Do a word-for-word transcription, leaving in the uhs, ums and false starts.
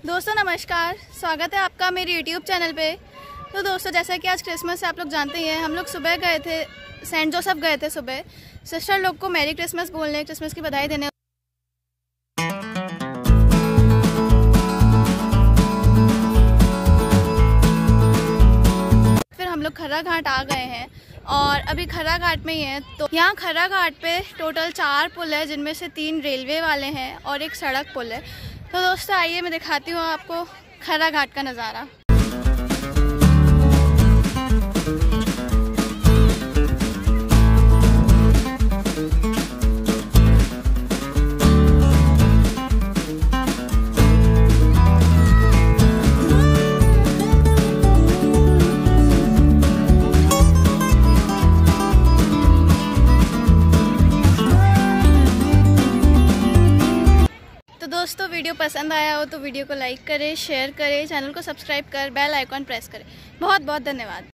दोस्तों नमस्कार, स्वागत है आपका मेरे यूट्यूब चैनल पे। तो दोस्तों जैसा कि आज क्रिसमस है, आप लोग जानते ही हैं, हम लोग सुबह गए थे, सेंट जोसेफ गए थे सुबह सिस्टर लोग को मैरी क्रिसमस बोलने, क्रिसमस की बधाई देने। फिर हम लोग खर्रा घाट आ गए हैं और अभी खर्रा घाट में ही हैं। तो यहाँ खर्रा घाट पे टोटल चार पुल है, जिनमें से तीन रेलवे वाले हैं और एक सड़क पुल है। तो दोस्तों आइए मैं दिखाती हूँ आपको खर्रा घाट का नज़ारा। तो दोस्तों वीडियो पसंद आया हो तो वीडियो को लाइक करें, शेयर करें, चैनल को सब्सक्राइब कर बेल आइकॉन प्रेस करें। बहुत बहुत धन्यवाद।